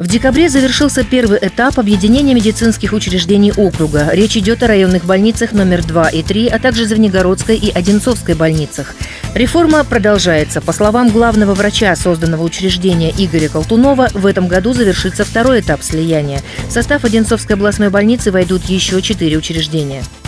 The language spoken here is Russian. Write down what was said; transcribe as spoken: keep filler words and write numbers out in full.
В декабре завершился первый этап объединения медицинских учреждений округа. Речь идет о районных больницах номер два и три, а также Звенигородской и Одинцовской больницах. Реформа продолжается. По словам главного врача созданного учреждения Игоря Колтунова, в этом году завершится второй этап слияния. В состав Одинцовской областной больницы войдут еще четыре учреждения.